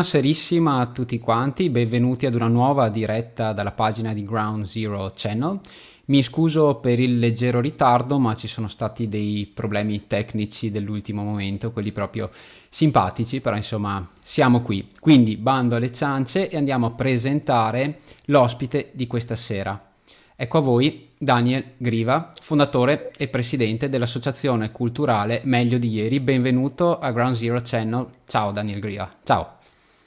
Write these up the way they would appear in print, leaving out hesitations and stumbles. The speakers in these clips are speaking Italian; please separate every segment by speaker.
Speaker 1: Buonaserissima a tutti quanti, benvenuti ad una nuova diretta dalla pagina di Ground Zero Channel. Mi scuso per il leggero ritardo, ma ci sono stati dei problemi tecnici dell'ultimo momento, quelli proprio simpatici, però insomma siamo qui. Quindi bando alle ciance e andiamo a presentare l'ospite di questa sera. Ecco a voi Daniel Griva, fondatore e presidente dell'associazione culturale Meglio di Ieri. Benvenuto a Ground Zero Channel. Ciao Daniel Griva, ciao.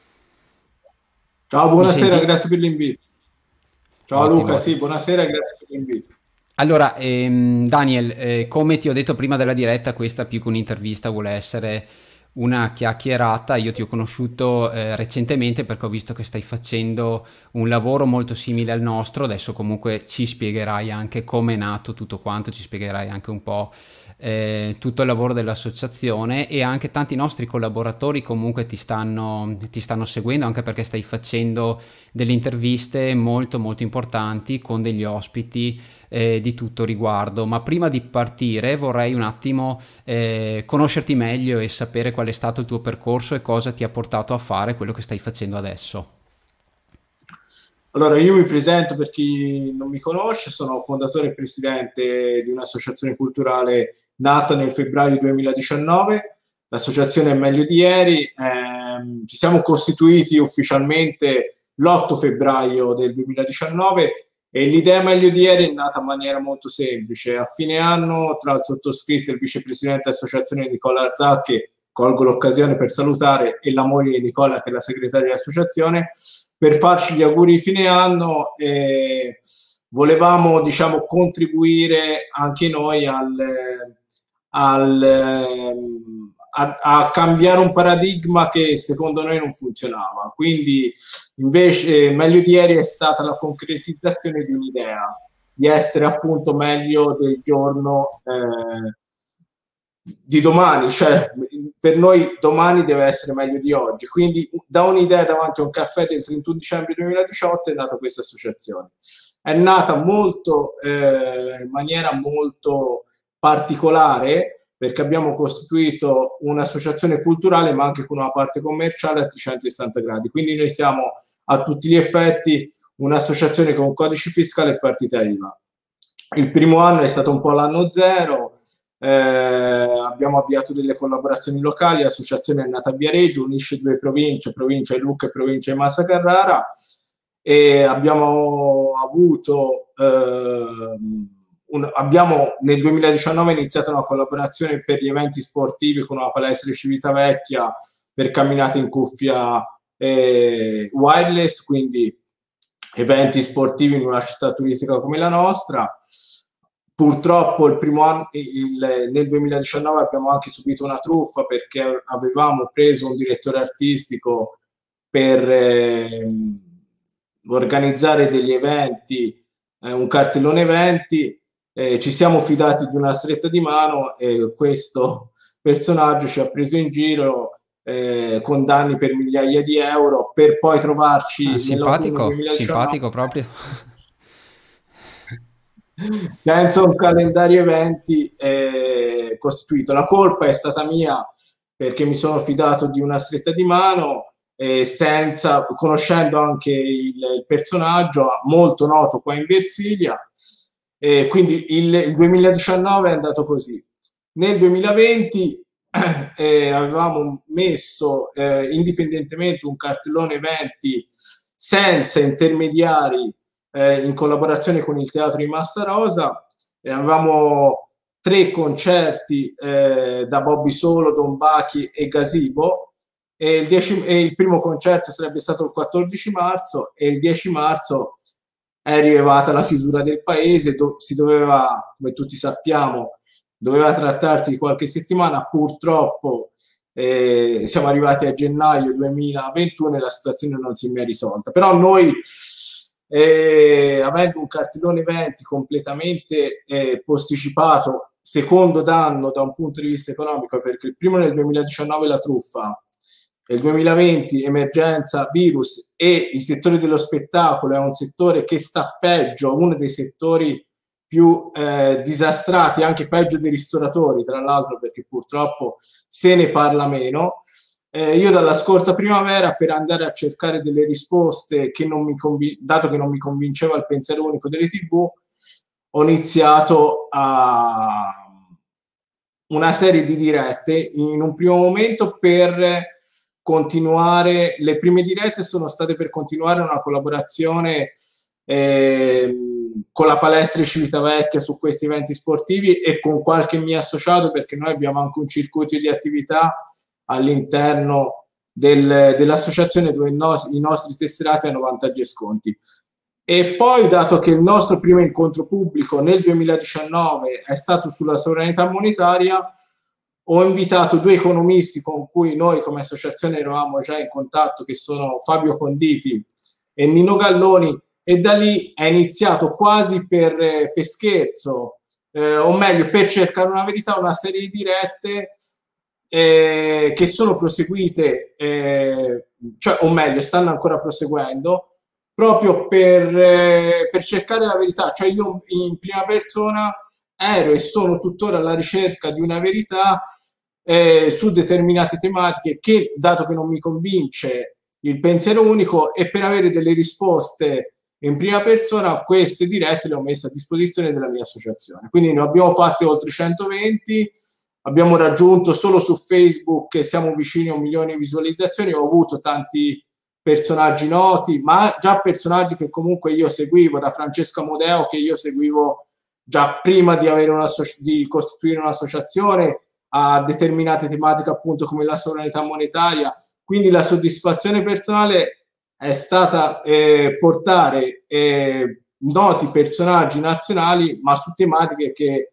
Speaker 2: Ciao,
Speaker 1: Mi
Speaker 2: buonasera,
Speaker 1: senti?
Speaker 2: grazie per l'invito. Ciao
Speaker 1: Ottimo,
Speaker 2: Luca, sì,
Speaker 1: ottimo.
Speaker 2: buonasera, grazie per l'invito.
Speaker 1: Allora, Daniel, come ti ho detto prima della diretta, questa più che un'intervista vuole essere una chiacchierata. Io ti ho conosciuto recentemente perché ho visto che stai facendo un lavoro molto simile al nostro. Adesso comunque ci spiegherai anche come è nato tutto quanto, ci spiegherai anche un po' tutto il lavoro dell'associazione e anche tanti nostri collaboratori comunque ti stanno seguendo anche perché stai facendo delle interviste molto molto importanti con degli ospiti di tutto riguardo. Ma prima di partire vorrei un attimo conoscerti meglio e sapere qual è stato il tuo percorso e cosa ti ha portato a fare quello che stai facendo adesso.
Speaker 2: Allora, io mi presento per chi non mi conosce, sono fondatore e presidente di un'associazione culturale nata nel febbraio 2019, l'associazione è Meglio di Ieri. Ci siamo costituiti ufficialmente l'8 febbraio del 2019 e l'idea Meglio di Ieri è nata in maniera molto semplice. A fine anno, tra il sottoscritto e il vicepresidente dell'associazione Nicola Zacchi, colgo l'occasione per salutare, e la moglie di Nicola, che è la segretaria dell'associazione, per farci gli auguri di fine anno. Volevamo, diciamo, contribuire anche noi a cambiare un paradigma che secondo noi non funzionava. Quindi invece Meglio di Ieri è stata la concretizzazione di un'idea, di essere appunto meglio del giorno di domani, cioè per noi domani deve essere meglio di oggi. Quindi da un'idea davanti a un caffè del 31 dicembre 2018 è nata questa associazione. È nata molto in maniera molto particolare, perché abbiamo costituito un'associazione culturale ma anche con una parte commerciale a 360 gradi. Quindi noi siamo a tutti gli effetti un'associazione con codice fiscale e partita IVA. Il primo anno è stato un po' l'anno zero. Abbiamo avviato delle collaborazioni locali, l'associazione è nata a Viareggio, unisce due province, provincia di Lucca e provincia di Massa Carrara, e abbiamo avuto abbiamo nel 2019 iniziato una collaborazione per gli eventi sportivi con una palestra di Civitavecchia per camminate in cuffia wireless, quindi eventi sportivi in una città turistica come la nostra. Purtroppo il primo anno, nel 2019 abbiamo anche subito una truffa, perché avevamo preso un direttore artistico per organizzare degli eventi, un cartellone eventi. Ci siamo fidati di una stretta di mano e questo personaggio ci ha preso in giro con danni per migliaia di euro, per poi
Speaker 1: Ah,
Speaker 2: trovarci nell'autunno
Speaker 1: simpatico,
Speaker 2: 2019
Speaker 1: simpatico proprio.
Speaker 2: senza un calendario eventi costituito. La colpa è stata mia, perché mi sono fidato di una stretta di mano, senza, conoscendo anche il personaggio molto noto qua in Versilia. Quindi il 2019 è andato così. Nel 2020 avevamo messo indipendentemente un cartellone eventi senza intermediari, in collaborazione con il Teatro di Massa Rosa. Avevamo 3 concerti da Bobby Solo, Don Bachi e Gazebo, e il primo concerto sarebbe stato il 14 marzo e il 10 marzo è arrivata la chiusura del paese. Si doveva, come tutti sappiamo, doveva trattarsi di qualche settimana. Purtroppo siamo arrivati a gennaio 2021 e la situazione non si è mai risolta. Però noi, avendo un cartellone eventi completamente posticipato, secondo danno da un punto di vista economico, perché il primo nel 2019 la truffa, nel 2020 emergenza virus, e il settore dello spettacolo è un settore che sta peggio, uno dei settori più disastrati, anche peggio dei ristoratori, tra l'altro, perché purtroppo se ne parla meno. io dalla scorsa primavera, per andare a cercare delle risposte che non mi dato che non mi convinceva il pensiero unico delle TV, ho iniziato a una serie di dirette in un primo momento per continuare. Le prime dirette sono state per continuare una collaborazione con la palestra di Civitavecchia su questi eventi sportivi e con qualche mio associato, perché noi abbiamo anche un circuito di attività all'interno dell'associazione dove i nostri tesserati hanno vantaggi e sconti. E poi, dato che il nostro primo incontro pubblico nel 2019 è stato sulla sovranità monetaria, ho invitato due economisti con cui noi come associazione eravamo già in contatto, che sono Fabio Conditi e Nino Galloni, e da lì è iniziato quasi per scherzo, o meglio per cercare una verità, una serie di dirette che sono proseguite, cioè, o meglio, stanno ancora proseguendo, proprio per cercare la verità. Cioè io in prima persona ero e sono tuttora alla ricerca di una verità su determinate tematiche che, dato che non mi convince il pensiero unico, e per avere delle risposte in prima persona, queste dirette le ho messe a disposizione della mia associazione. Quindi ne abbiamo fatte oltre 120, abbiamo raggiunto solo su Facebook, siamo vicini a 1 milione di visualizzazioni, ho avuto tanti personaggi noti, ma già personaggi che comunque io seguivo, da Francesca Modeo, che io seguivo già prima di avere di costituire un'associazione, a determinate tematiche appunto come la sovranità monetaria. Quindi la soddisfazione personale è stata portare noti personaggi nazionali, ma su tematiche che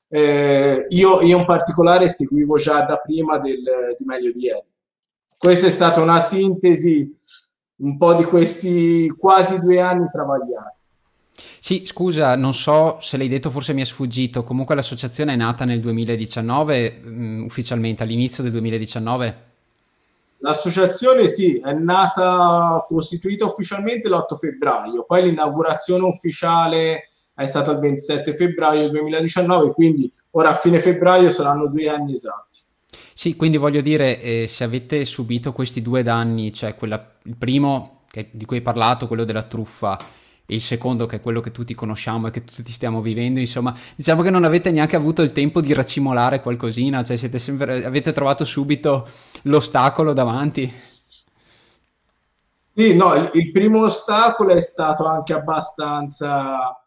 Speaker 2: io in particolare seguivo già da prima di Meglio di Ieri. Questa è stata una sintesi un po' di questi quasi 2 anni travagliati.
Speaker 1: Sì, scusa, non so se l'hai detto, forse mi è sfuggito. Comunque l'associazione è nata nel 2019, ufficialmente all'inizio del 2019.
Speaker 2: L'associazione sì, è nata, costituita ufficialmente l'8 febbraio, poi l'inaugurazione ufficiale è stata il 27 febbraio 2019, quindi ora a fine febbraio saranno 2 anni esatti.
Speaker 1: Sì, quindi voglio dire, se avete subito questi 2 danni, cioè il primo di cui hai parlato, quello della truffa, e il secondo che è quello che tutti conosciamo e che tutti stiamo vivendo, insomma, diciamo che non avete neanche avuto il tempo di racimolare qualcosina, cioè avete trovato subito l'ostacolo davanti.
Speaker 2: Sì, no, il primo ostacolo è stato anche abbastanza,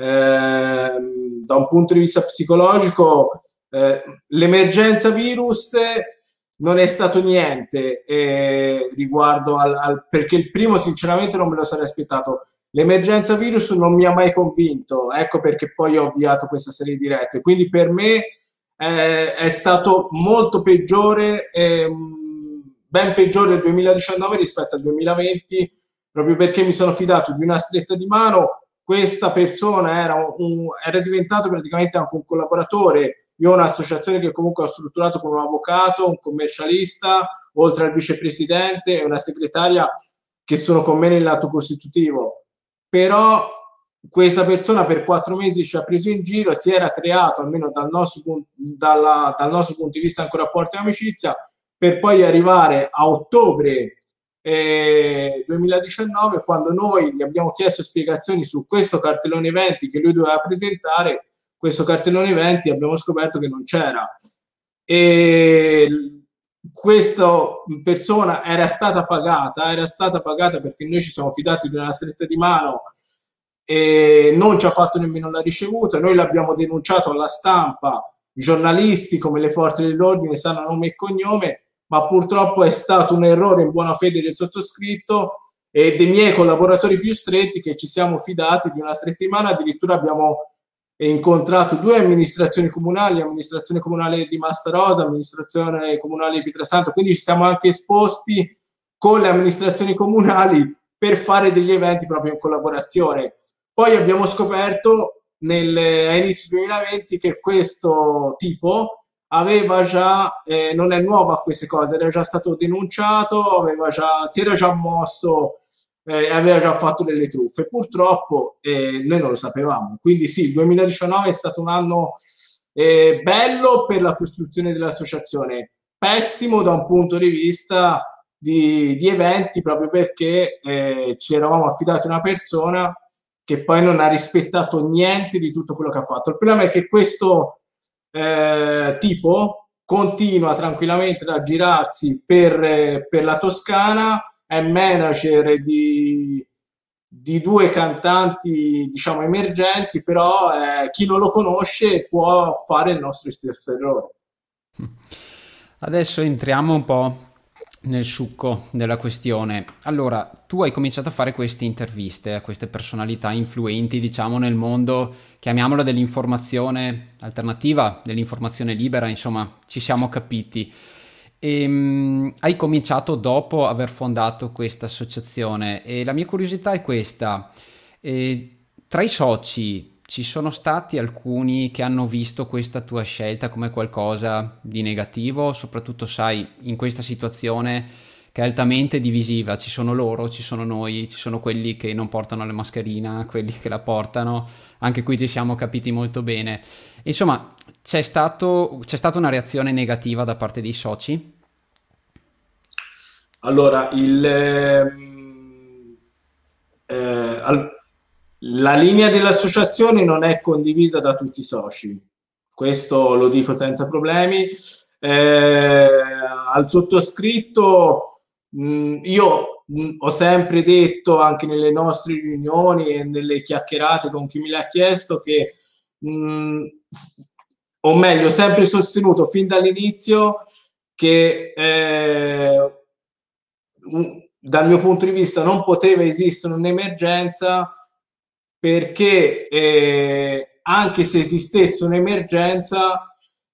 Speaker 2: da un punto di vista psicologico, l'emergenza virus non è stato niente riguardo perché il primo sinceramente non me lo sarei aspettato. L'emergenza virus non mi ha mai convinto, ecco perché poi ho avviato questa serie di dirette. Quindi per me è stato molto peggiore, ben peggiore il 2019 rispetto al 2020, proprio perché mi sono fidato di una stretta di mano. Questa persona era diventato praticamente anche un collaboratore. Io ho un'associazione che comunque ho strutturato con un avvocato, un commercialista, oltre al vicepresidente e una segretaria che sono con me nel lato costitutivo. Però questa persona per 4 mesi ci ha preso in giro, si era creato, almeno dal nostro punto di vista, anche un rapporto di amicizia, per poi arrivare a ottobre 2019, quando noi gli abbiamo chiesto spiegazioni su questo cartellone eventi che lui doveva presentare. Questo cartellone eventi abbiamo scoperto che non c'era, e questa persona era stata pagata perché noi ci siamo fidati di una stretta di mano e non ci ha fatto nemmeno la ricevuta. Noi l'abbiamo denunciato alla stampa, i giornalisti come le forze dell'ordine sanno nome e cognome, ma purtroppo è stato un errore in buona fede del sottoscritto e dei miei collaboratori più stretti, che ci siamo fidati di una stretta di mano. Addirittura abbiamo incontrato 2 amministrazioni comunali, amministrazione comunale di Massarosa, amministrazione comunale di Pietrasanta, quindi ci siamo anche esposti con le amministrazioni comunali per fare degli eventi proprio in collaborazione. Poi abbiamo scoperto a inizio 2020 che questo tipo aveva già, non è nuovo a queste cose, era già stato denunciato, si era già mosso, aveva già fatto delle truffe. Purtroppo noi non lo sapevamo. Quindi sì, il 2019 è stato un anno bello per la costruzione dell'associazione, pessimo da un punto di vista di eventi, proprio perché ci eravamo affidati a una persona che poi non ha rispettato niente di tutto quello che ha fatto. Il problema è che questo tipo continua tranquillamente ad aggirarsi per la Toscana, è manager di due cantanti, diciamo, emergenti, però chi non lo conosce può fare il nostro stesso errore.
Speaker 1: Adesso entriamo un po' nel succo della questione. Allora, tu hai cominciato a fare queste interviste a queste personalità influenti, diciamo, nel mondo, chiamiamolo, dell'informazione alternativa, dell'informazione libera, insomma, ci siamo capiti. Hai cominciato dopo aver fondato questa associazione e la mia curiosità è questa. Tra i soci ci sono stati alcuni che hanno visto questa tua scelta come qualcosa di negativo, soprattutto sai, in questa situazione che è altamente divisiva, ci sono loro, ci sono noi, ci sono quelli che non portano la mascherina, quelli che la portano, anche qui ci siamo capiti molto bene. Insomma, c'è stata una reazione negativa da parte dei soci?
Speaker 2: Allora, la linea dell'associazione non è condivisa da tutti i soci, questo lo dico senza problemi. Al sottoscritto, io ho sempre detto, anche nelle nostre riunioni e nelle chiacchierate con chi me l'ha chiesto, che o meglio, ho sempre sostenuto fin dall'inizio che dal mio punto di vista non poteva esistere un'emergenza, perché anche se esistesse un'emergenza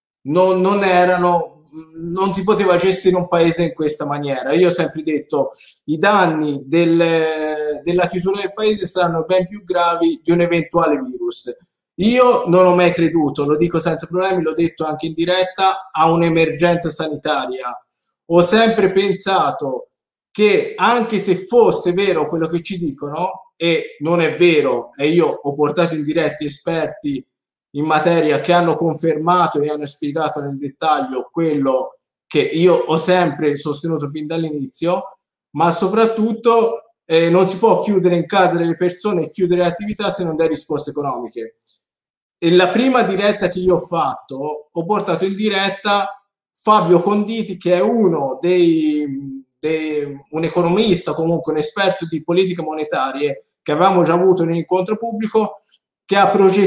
Speaker 2: non si poteva gestire un paese in questa maniera. Io ho sempre detto i danni della chiusura del paese saranno ben più gravi di un eventuale virus. Io non ho mai creduto, lo dico senza problemi, l'ho detto anche in diretta, a un'emergenza sanitaria. Ho sempre pensato che anche se fosse vero quello che ci dicono, e non è vero, e io ho portato in diretta esperti in materia che hanno confermato e hanno spiegato nel dettaglio quello che io ho sempre sostenuto fin dall'inizio, ma soprattutto non si può chiudere in casa delle persone e chiudere le attività se non dai risposte economiche. E la prima diretta che io ho fatto, ho portato in diretta Fabio Conditi, che è uno un economista, comunque un esperto di politiche monetarie, che avevamo già avuto in un incontro pubblico, che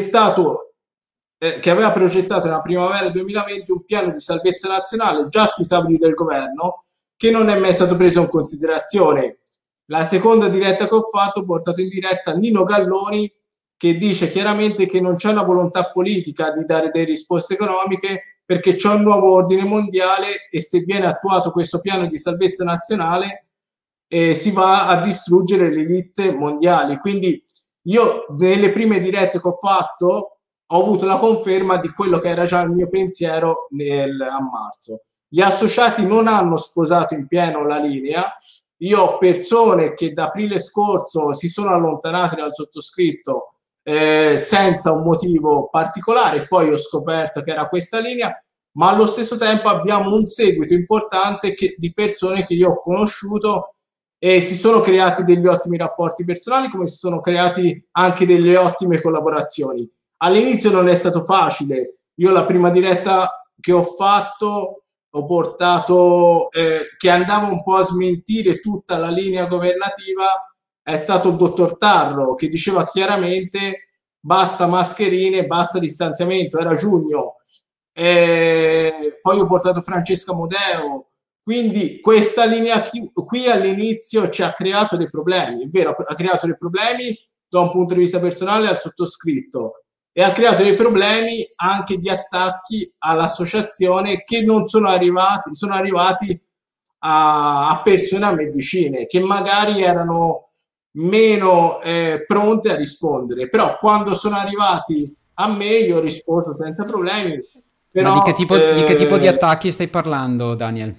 Speaker 2: aveva progettato nella primavera 2020 un piano di salvezza nazionale già sui tavoli del governo, che non è mai stato preso in considerazione. La seconda diretta che ho fatto, ho portato in diretta Nino Galloni, che dice chiaramente che non c'è una volontà politica di dare delle risposte economiche, perché c'è un nuovo ordine mondiale e se viene attuato questo piano di salvezza nazionale si va a distruggere le elite mondiali. Quindi io nelle prime dirette che ho fatto ho avuto la conferma di quello che era già il mio pensiero a marzo. Gli associati non hanno sposato in pieno la linea. Io ho persone che da aprile scorso si sono allontanate dal sottoscritto senza un motivo particolare, poi ho scoperto che era questa linea, ma allo stesso tempo abbiamo un seguito importante di persone che io ho conosciuto e si sono creati degli ottimi rapporti personali, come si sono creati anche delle ottime collaborazioni. All'inizio non è stato facile. Io la prima diretta che ho fatto ho portato che andava un po' a smentire tutta la linea governativa, è stato il dottor Tarro, che diceva chiaramente basta mascherine, basta distanziamento. Era giugno. Poi ho portato Francesca Modeo. Quindi questa linea qui all'inizio ci ha creato dei problemi, è vero, ha creato dei problemi da un punto di vista personale al sottoscritto, e ha creato dei problemi anche di attacchi all'associazione che non sono arrivati a persone a me vicine, che magari erano meno pronte a rispondere, però quando sono arrivati a me io ho risposto senza problemi.
Speaker 1: Ma
Speaker 2: Però,
Speaker 1: di che tipo di attacchi stai parlando, Daniel?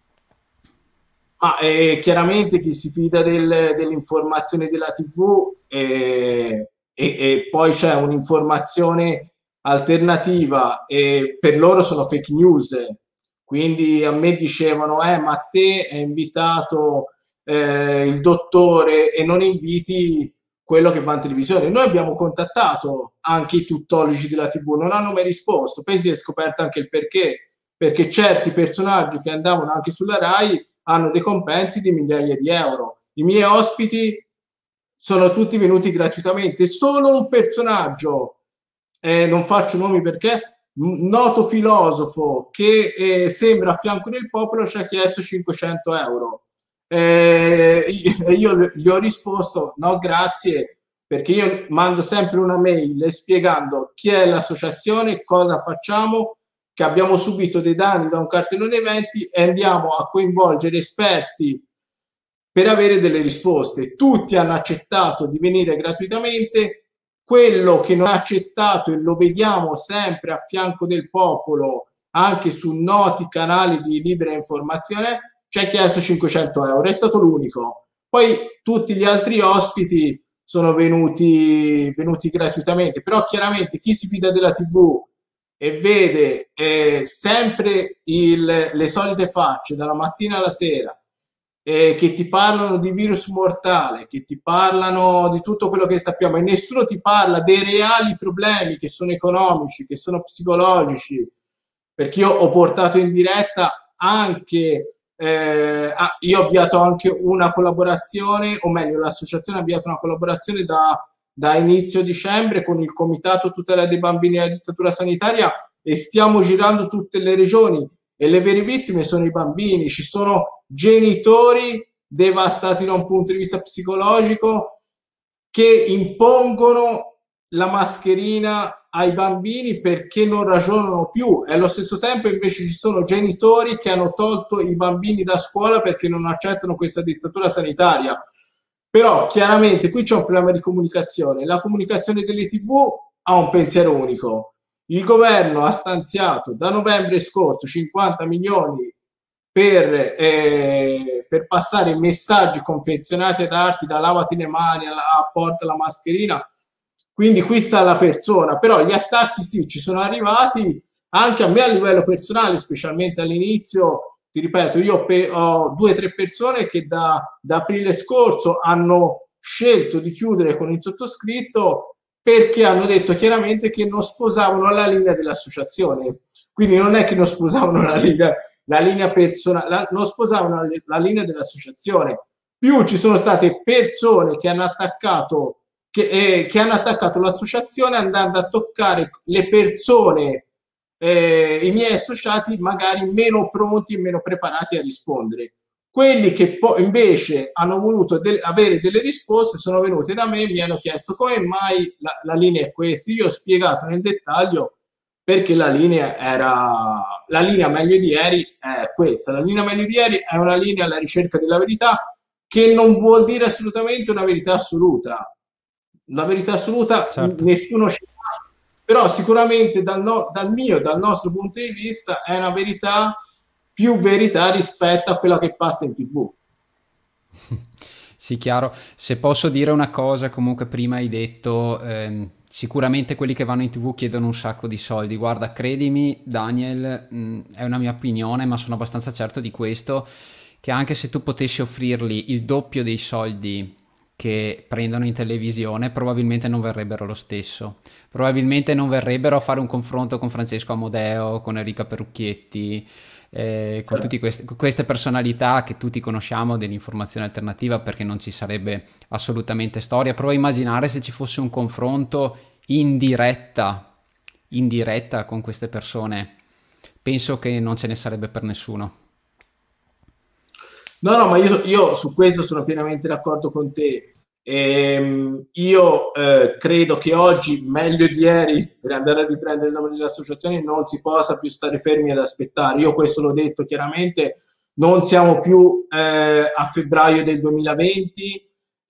Speaker 2: ma chiaramente chi si fida dell'informazione della TV e poi c'è un'informazione alternativa e per loro sono fake news. Quindi a me dicevano, ma a te è invitato il dottore e non inviti quello che va in televisione. Noi abbiamo contattato anche i tuttologi della TV, non hanno mai risposto. Poi si è scoperto anche il perché certi personaggi che andavano anche sulla Rai hanno dei compensi di migliaia di euro. I miei ospiti sono tutti venuti gratuitamente. Solo un personaggio, non faccio nomi perché, un noto filosofo che sembra a fianco del popolo, ci ha chiesto 500 euro. Io gli ho risposto no grazie, perché io mando sempre una mail spiegando chi è l'associazione, cosa facciamo, che abbiamo subito dei danni da un cartellone eventi e andiamo a coinvolgere esperti per avere delle risposte. Tutti hanno accettato di venire gratuitamente. Quello che non ha accettato, e lo vediamo sempre a fianco del popolo anche su noti canali di libera informazione, ci ha chiesto 500 euro, è stato l'unico. Poi tutti gli altri ospiti sono venuti gratuitamente, però chiaramente chi si fida della TV e vede sempre le solite facce dalla mattina alla sera, che ti parlano di virus mortale, che ti parlano di tutto quello che sappiamo e nessuno ti parla dei reali problemi che sono economici, che sono psicologici, perché io ho portato in diretta anche io ho avviato anche una collaborazione, o meglio l'associazione ha avviato una collaborazione da inizio dicembre con il Comitato Tutela dei Bambini della Dittatura Sanitaria e stiamo girando tutte le regioni e le vere vittime sono i bambini. Ci sono genitori devastati da un punto di vista psicologico che impongono la mascherina ai bambini perché non ragionano più e allo stesso tempo invece ci sono genitori che hanno tolto i bambini da scuola perché non accettano questa dittatura sanitaria. Però chiaramente qui c'è un problema di comunicazione. La comunicazione delle TV ha un pensiero unico. Il governo ha stanziato da novembre scorso 50 milioni per passare messaggi confezionati ad arti da lavati le mani, porta la mascherina. Quindi qui sta la persona, però gli attacchi sì, ci sono arrivati anche a me a livello personale, specialmente all'inizio. Ti ripeto, io ho 2 o 3 persone che da aprile scorso hanno scelto di chiudere con il sottoscritto perché hanno detto chiaramente che non sposavano la linea dell'associazione. Quindi non è che non sposavano la linea personale, non sposavano la linea dell'associazione. Più ci sono state persone che hanno attaccato l'associazione andando a toccare le persone, i miei associati magari meno pronti e meno preparati a rispondere. Quelli che poi invece hanno voluto avere delle risposte sono venuti da me e mi hanno chiesto come mai la linea è questa. Io ho spiegato nel dettaglio perché la linea meglio di ieri è questa. La linea meglio di ieri è una linea alla ricerca della verità, che non vuol dire assolutamente una verità assoluta. La verità assoluta certo. Nessuno ci ha, però sicuramente dal nostro punto di vista è una verità, più verità rispetto a quella che passa in TV.
Speaker 1: Sì, chiaro. Se posso dire una cosa, comunque prima hai detto sicuramente quelli che vanno in TV chiedono un sacco di soldi. Guarda, credimi Daniel, è una mia opinione, ma sono abbastanza certo di questo, che anche se tu potessi offrirgli il doppio dei soldi che prendono in televisione, probabilmente non verrebbero lo stesso. Probabilmente non verrebbero a fare un confronto con Francesco Amodeo, con Enrica Perucchietti, con tutte queste personalità che tutti conosciamo dell'informazione alternativa, perché non ci sarebbe assolutamente storia. Prova a immaginare se ci fosse un confronto in diretta con queste persone. Penso che non ce ne sarebbe per nessuno.
Speaker 2: No, ma io su questo sono pienamente d'accordo con te. Io credo che oggi, meglio di ieri, per andare a riprendere il nome dell'associazione, non si possa più stare fermi ad aspettare. Io questo l'ho detto chiaramente, non siamo più a febbraio del 2020,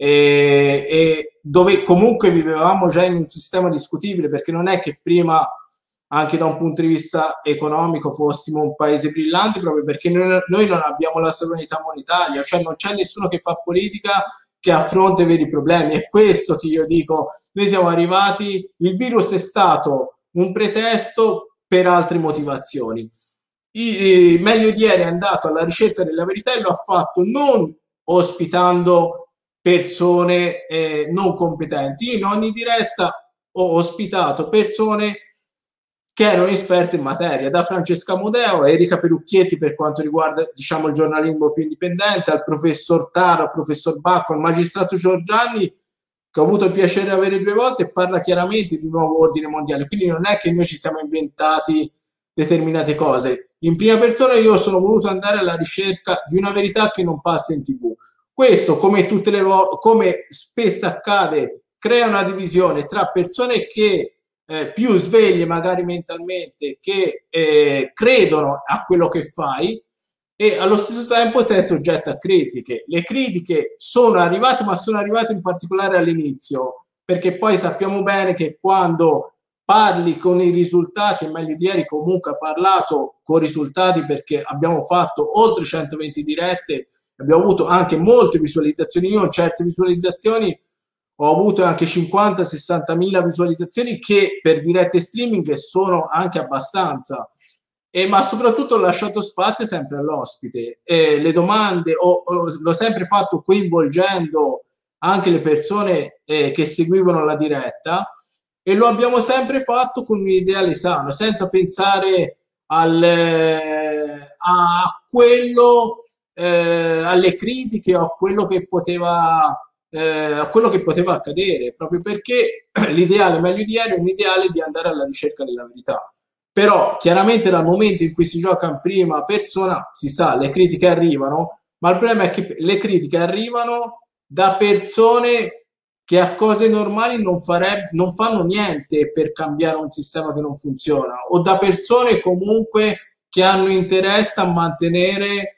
Speaker 2: dove comunque vivevamo già in un sistema discutibile, perché non è che prima, anche da un punto di vista economico, fossimo un paese brillante, proprio perché noi non abbiamo la sovranità monetaria, cioè non c'è nessuno che fa politica che affronta i veri problemi. È questo che io dico, noi siamo arrivati, il virus è stato un pretesto per altre motivazioni. Meglio di ieri è andato alla ricerca della verità e lo ha fatto non ospitando persone non competenti. In ogni diretta ho ospitato persone che erano esperte in materia, da Francesca Modeo a Erika Perucchietti per quanto riguarda, diciamo, il giornalismo più indipendente, al professor Taro, al professor Bacco, al magistrato Giorgianni, che ho avuto il piacere di avere 2 volte, e parla chiaramente di un nuovo ordine mondiale. Quindi non è che noi ci siamo inventati determinate cose. In prima persona io sono voluto andare alla ricerca di una verità che non passa in TV. Questo, come tutte le volte, come spesso accade, crea una divisione tra persone che più sveglie magari mentalmente, che credono a quello che fai, e allo stesso tempo sei soggetto a critiche. Le critiche sono arrivate, ma sono arrivate in particolare all'inizio, perché poi sappiamo bene che quando parli con i risultati, e meglio di ieri comunque ha parlato con risultati, perché abbiamo fatto oltre 120 dirette, abbiamo avuto anche molte visualizzazioni. Io in certe visualizzazioni ho avuto anche 50-60 mila visualizzazioni, che per dirette streaming sono anche abbastanza, ma soprattutto ho lasciato spazio sempre all'ospite. Le domande l'ho sempre fatto coinvolgendo anche le persone che seguivano la diretta, e lo abbiamo sempre fatto con un ideale sano, senza pensare a quello, alle critiche o a quello che poteva accadere, proprio perché l'ideale meglio di ieri è un ideale di andare alla ricerca della verità. Però chiaramente dal momento in cui si gioca in prima persona, si sa, le critiche arrivano, ma il problema è che le critiche arrivano da persone che a cose normali non fanno niente per cambiare un sistema che non funziona, o da persone comunque che hanno interesse a mantenere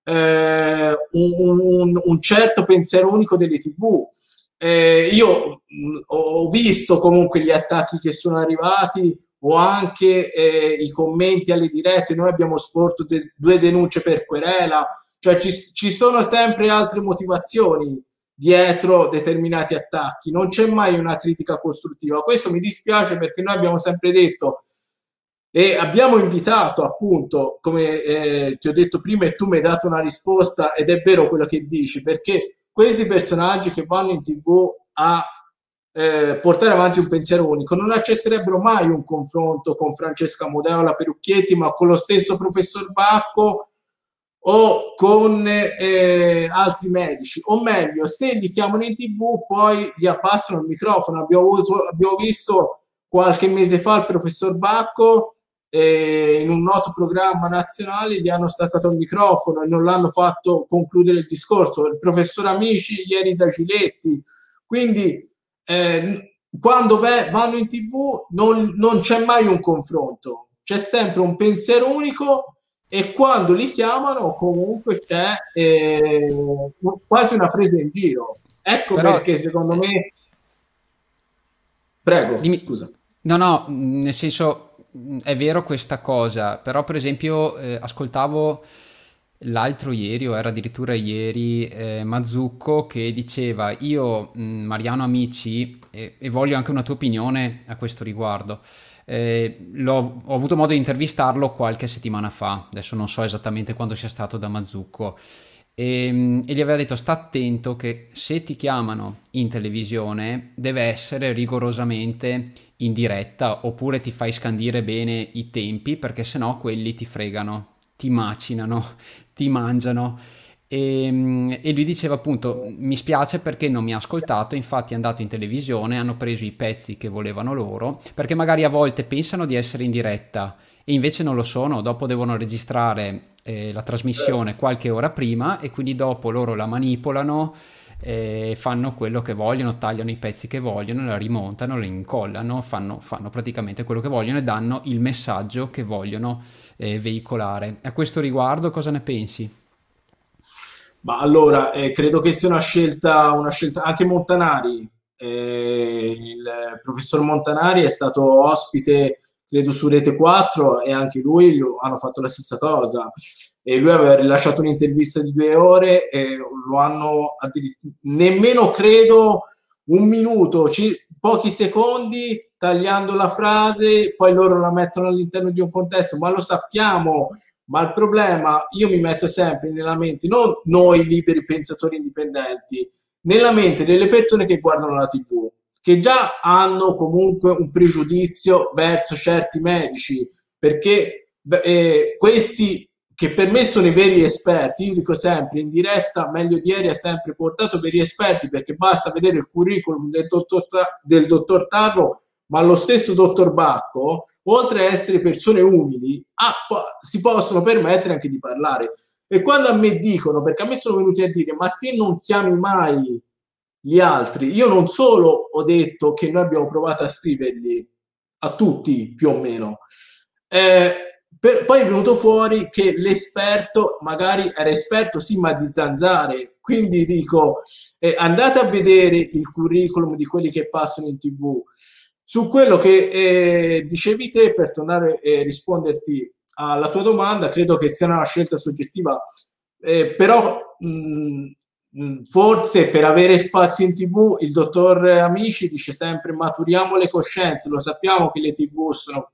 Speaker 2: un certo pensiero unico delle TV. Io ho visto comunque gli attacchi che sono arrivati, o anche i commenti alle dirette. Noi abbiamo sporto 2 denunce per querela, cioè ci sono sempre altre motivazioni dietro determinati attacchi, non c'è mai una critica costruttiva. Questo mi dispiace, perché noi abbiamo sempre detto e abbiamo invitato, appunto, come ti ho detto prima e tu mi hai dato una risposta, ed è vero quello che dici, perché questi personaggi che vanno in TV a portare avanti un pensiero unico non accetterebbero mai un confronto con Francesca Modeo, la Perucchietti, ma con lo stesso professor Bacco o con altri medici, o meglio, se li chiamano in TV poi gli abbassano il microfono. Abbiamo visto qualche mese fa il professor Bacco, in un noto programma nazionale gli hanno staccato il microfono e non l'hanno fatto concludere il discorso. Il professor Amici ieri da Giletti. Quindi quando vanno in TV non c'è mai un confronto, c'è sempre un pensiero unico, e quando li chiamano comunque c'è quasi una presa in giro. Ecco. Però, perché secondo me... Prego,
Speaker 1: dimmi.
Speaker 2: Scusa.
Speaker 1: No, nel senso, è vero questa cosa, però per esempio ascoltavo l'altro ieri, o era addirittura ieri, Mazzucco che diceva: io, Mariano Amici, e voglio anche una tua opinione a questo riguardo. Ho avuto modo di intervistarlo qualche settimana fa, adesso non so esattamente quando sia stato da Mazzucco, e gli aveva detto: sta attento che se ti chiamano in televisione deve essere rigorosamente in diretta, oppure ti fai scandire bene i tempi, perché sennò quelli ti fregano, ti macinano, ti mangiano. E lui diceva appunto: mi spiace perché non mi ha ascoltato, infatti è andato in televisione, hanno preso i pezzi che volevano loro, perché magari a volte pensano di essere in diretta e invece non lo sono, dopo devono registrare la trasmissione qualche ora prima, e quindi dopo loro la manipolano, fanno quello che vogliono, tagliano i pezzi che vogliono, la rimontano, la incollano, fanno praticamente quello che vogliono e danno il messaggio che vogliono veicolare. A questo riguardo cosa ne pensi?
Speaker 2: Ma allora, credo che sia una scelta anche Montanari. Il professor Montanari è stato ospite, credo, su Rete 4, e anche lui hanno fatto la stessa cosa. E lui aveva rilasciato un'intervista di 2 ore, e lo hanno nemmeno, credo, un minuto, pochi secondi, tagliando la frase, poi loro la mettono all'interno di un contesto. Ma lo sappiamo ma il problema, io mi metto sempre nella mente, non noi liberi pensatori indipendenti, nella mente delle persone che guardano la TV, che già hanno comunque un pregiudizio verso certi medici, perché questi che per me sono i veri esperti, io dico sempre in diretta, meglio di ieri ha sempre portato veri esperti, perché basta vedere il curriculum del dottor Tarro, ma lo stesso dottor Bacco, oltre a essere persone umili, si possono permettere anche di parlare. E quando a me dicono, perché a me sono venuti a dire, ma te non chiami mai gli altri, io non solo ho detto che noi abbiamo provato a scriverli a tutti più o meno, poi è venuto fuori che l'esperto magari era esperto sì ma di zanzare, quindi dico andate a vedere il curriculum di quelli che passano in TV. Su quello che dicevi te, per tornare e risponderti alla tua domanda, credo che sia una scelta soggettiva, però forse per avere spazio in TV il dottor Amici dice sempre maturiamo le coscienze, lo sappiamo che le TV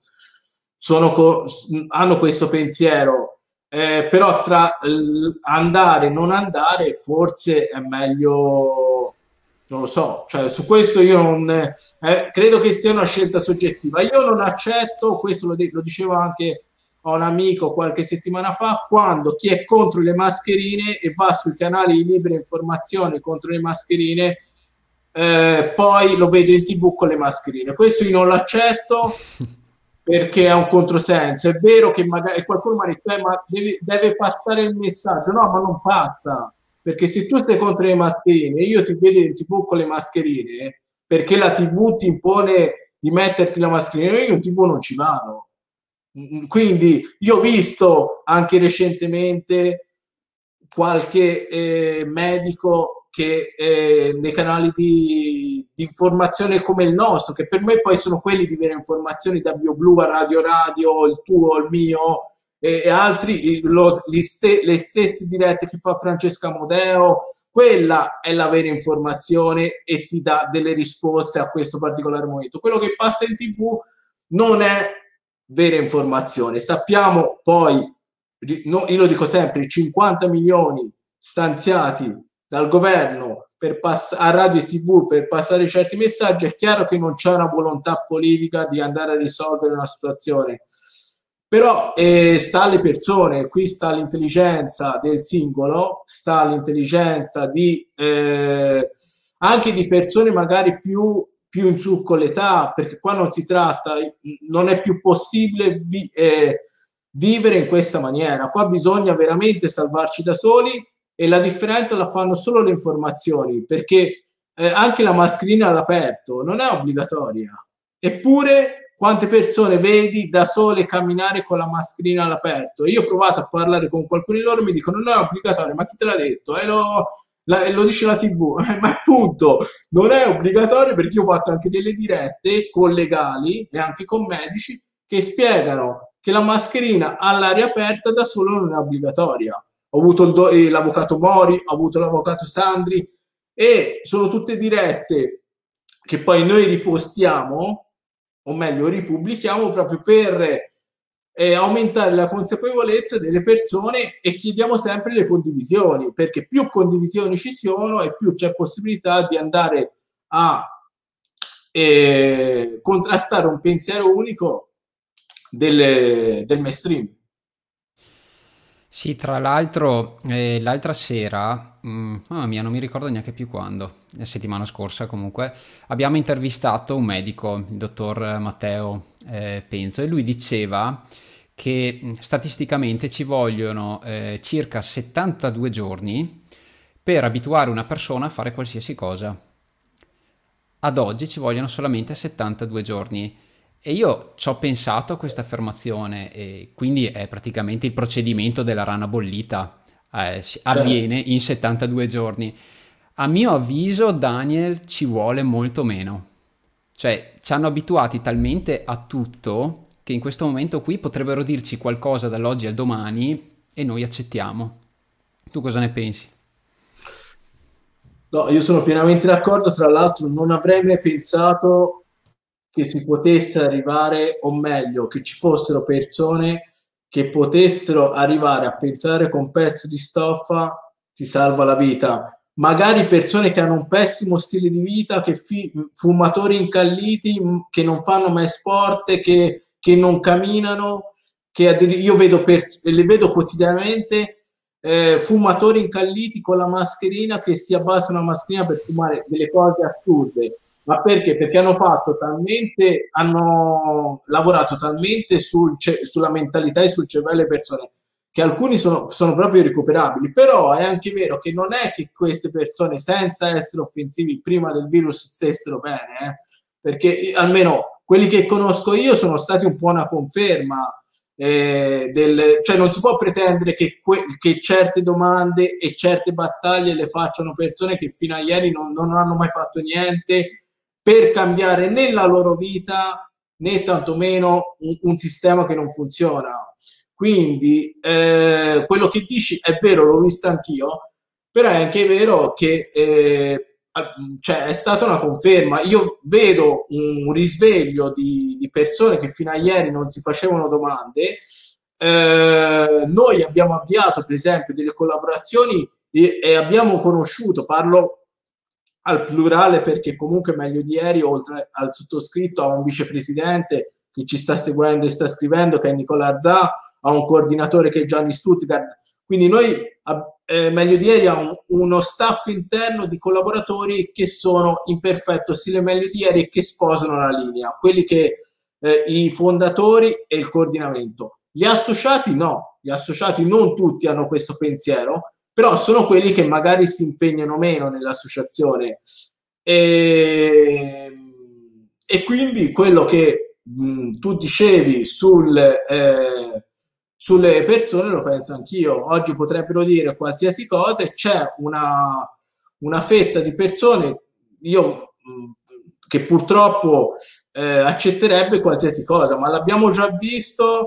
Speaker 2: hanno questo pensiero, però tra andare e non andare forse è meglio, non lo so, cioè su questo io non credo che sia una scelta soggettiva. Io non accetto, questo lo dicevo anche a un amico qualche settimana fa, quando chi è contro le mascherine e va sui canali di libera informazione contro le mascherine, poi lo vedo in TV con le mascherine. Questo io non l'accetto perché è un controsenso. È vero che magari qualcuno mi ha detto ma deve passare il messaggio. No, ma non passa, perché se tu stai contro le mascherine, io ti vedo in TV con le mascherine perché la TV ti impone di metterti la mascherina, io in TV non ci vado. Quindi io ho visto anche recentemente qualche medico che nei canali di informazione come il nostro, che per me poi sono quelli di vere informazioni, da BioBlue a Radio Radio, il tuo, il mio, e altri, le stesse dirette che fa Francesca Modeo, quella è la vera informazione e ti dà delle risposte a questo particolare momento. Quello che passa in TV non è vera informazione. Sappiamo poi, io lo dico sempre, 50 milioni stanziati dal governo a radio e TV per passare certi messaggi, è chiaro che non c'è una volontà politica di andare a risolvere una situazione, però sta alle persone, qui sta l'intelligenza del singolo, sta l'intelligenza anche di persone magari più in su con l'età, perché qua non si tratta, non è più possibile vivere in questa maniera, qua bisogna veramente salvarci da soli, e la differenza la fanno solo le informazioni, perché anche la mascherina all'aperto non è obbligatoria, eppure quante persone vedi da sole camminare con la mascherina all'aperto? Io ho provato a parlare con qualcuno di loro, mi dicono non è obbligatorio, ma chi te l'ha detto? Lo dice la TV, ma appunto non è obbligatorio, perché io ho fatto anche delle dirette con legali e anche con medici che spiegano che la mascherina all'aria aperta da solo non è obbligatoria. Ho avuto l'avvocato Mori, ho avuto l'avvocato Sandri, e sono tutte dirette che poi noi ripostiamo, o meglio ripubblichiamo, proprio per aumentare la consapevolezza delle persone, e chiediamo sempre le condivisioni, perché più condivisioni ci sono e più c'è possibilità di andare a contrastare un pensiero unico del mainstream.
Speaker 1: Sì, tra l'altro, l'altra sera, mamma mia, non mi ricordo neanche più quando, la settimana scorsa comunque, abbiamo intervistato un medico, il dottor Matteo Penzo, e lui diceva che statisticamente ci vogliono circa 72 giorni per abituare una persona a fare qualsiasi cosa. Ad oggi ci vogliono solamente 72 giorni. E io ci ho pensato a questa affermazione, e quindi è praticamente il procedimento della rana bollita, avviene in 72 giorni. A mio avviso, Daniel, ci vuole molto meno. Cioè, ci hanno abituati talmente a tutto che in questo momento qui potrebbero dirci qualcosa dall'oggi al domani e noi accettiamo. Tu cosa ne pensi?
Speaker 2: No, io sono pienamente d'accordo, tra l'altro non avrei mai pensato che si potesse arrivare, o meglio, che ci fossero persone che potessero arrivare a pensare che un pezzo di stoffa ti salva la vita. Magari persone che hanno un pessimo stile di vita, che fumatori incalliti, che non fanno mai sport, che non camminano, che io le vedo quotidianamente, fumatori incalliti con la mascherina, che si abbassano la mascherina per fumare delle cose assurde. Ma perché? Perché hanno lavorato talmente sulla mentalità e sul cervello delle persone, che alcuni sono proprio irrecuperabili. Però è anche vero che non è che queste persone, senza essere offensivi, prima del virus stessero bene, perché almeno quelli che conosco io sono stati un po' una conferma. Cioè non si può pretendere che certe domande e certe battaglie le facciano persone che fino a ieri non hanno mai fatto niente per cambiare né la loro vita né tantomeno un sistema che non funziona. Quindi quello che dici è vero, l'ho visto anch'io, però è anche vero che cioè, è stata una conferma. Io vedo un risveglio di persone che fino a ieri non si facevano domande. Noi abbiamo avviato, per esempio, delle collaborazioni e abbiamo conosciuto, parlo al plurale perché comunque meglio di ieri, oltre al sottoscritto, a un vicepresidente che ci sta seguendo e sta scrivendo, che è Nicola Zà, a un coordinatore che è Gianni Stuttgart. Quindi noi meglio di ieri ha uno staff interno di collaboratori che sono in perfetto stile meglio di ieri e che sposano la linea, quelli che i fondatori e il coordinamento. Gli associati no, gli associati non tutti hanno questo pensiero, però sono quelli che magari si impegnano meno nell'associazione e quindi quello che tu dicevi sulle persone lo penso anch'io. Oggi potrebbero dire qualsiasi cosa e c'è una fetta di persone che purtroppo accetterebbe qualsiasi cosa, ma l'abbiamo già visto,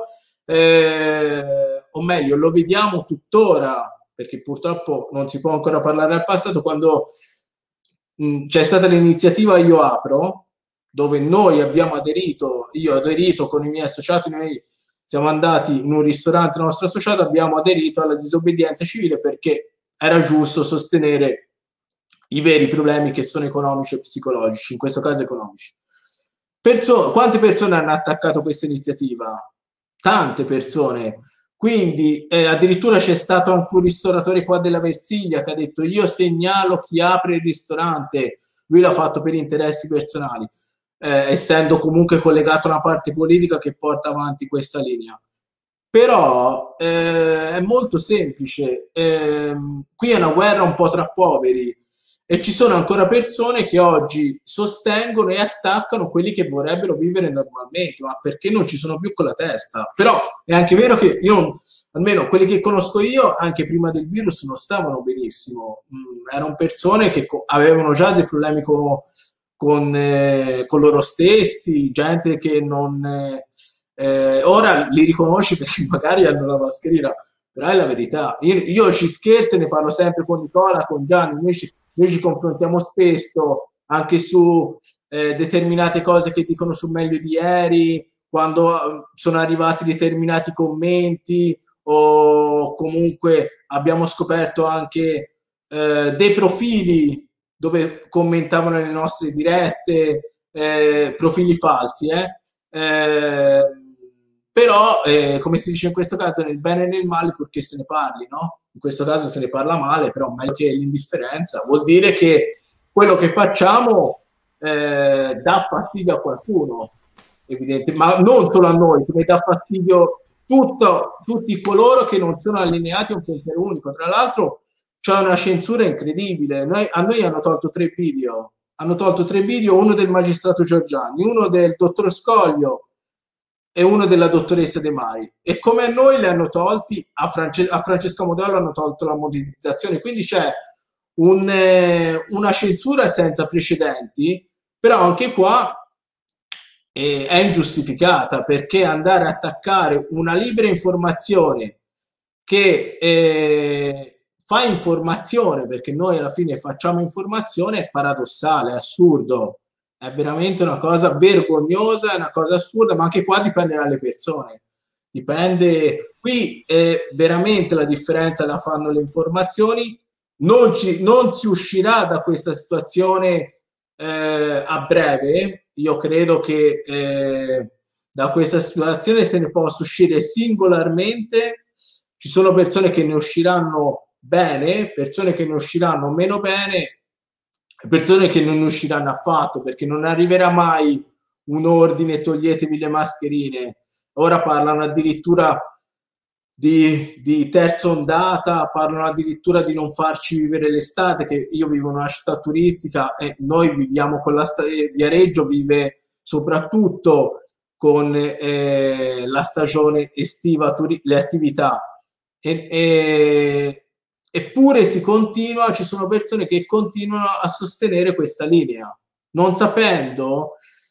Speaker 2: o meglio lo vediamo tuttora, perché purtroppo non si può ancora parlare del passato. Quando c'è stata l'iniziativa Io Apro, dove noi abbiamo aderito, io ho aderito con i miei associati, noi siamo andati in un ristorante nostro associato, abbiamo aderito alla disobbedienza civile perché era giusto sostenere i veri problemi che sono economici e psicologici, in questo caso economici. Quante persone hanno attaccato questa iniziativa? Tante persone. Quindi addirittura c'è stato anche un ristoratore qua della Versilia che ha detto: io segnalo chi apre il ristorante. Lui l'ha fatto per interessi personali, essendo comunque collegato a una parte politica che porta avanti questa linea. Però è molto semplice, qui è una guerra un po' tra poveri e ci sono ancora persone che oggi sostengono e attaccano quelli che vorrebbero vivere normalmente, ma perché non ci sono più con la testa. Però è anche vero che almeno quelli che conosco io, anche prima del virus non stavano benissimo, erano persone che avevano già dei problemi con loro stessi, gente che non ora li riconosci perché magari hanno la mascherina, però è la verità. Io ci scherzo e ne parlo sempre con Nicola, con Gianni, noi ci confrontiamo spesso anche su determinate cose che dicono su Meglio di Ieri, quando sono arrivati determinati commenti, o comunque abbiamo scoperto anche dei profili dove commentavano le nostre dirette, profili falsi, però come si dice in questo caso, nel bene e nel male, purché se ne parli, no? In questo caso se ne parla male, però meglio che l'indifferenza. Vuol dire che quello che facciamo dà fastidio a qualcuno, evidente, ma non solo a noi, come dà fastidio tutti coloro che non sono allineati a un pensiero unico. Tra l'altro c'è una censura incredibile. A noi hanno tolto 3 video. Hanno tolto 3 video, uno del magistrato Giorgiani, uno del dottor Scoglio e uno della dottoressa De Mari. E come a noi le hanno tolti, a Francesca Modello hanno tolto la monetizzazione. Quindi c'è una censura senza precedenti, però anche qua è ingiustificata, perché andare a attaccare una libera informazione che fa informazione, perché noi alla fine facciamo informazione, è paradossale, è assurdo, è veramente una cosa vergognosa, è una cosa assurda, ma anche qua dipende dalle persone. dipende. Qui veramente la differenza la fanno le informazioni. Non si uscirà da questa situazione a breve. Io credo che da questa situazione se ne possa uscire singolarmente. Ci sono persone che ne usciranno bene, persone che ne usciranno meno bene, persone che non ne usciranno affatto, perché non arriverà mai un ordine toglietevi le mascherine. Ora parlano addirittura di terza ondata, parlano addirittura di non farci vivere l'estate, che io vivo in una città turistica e noi viviamo con Viareggio vive soprattutto con la stagione estiva, le attività. Eppure si continua, ci sono persone che continuano a sostenere questa linea, non sapendo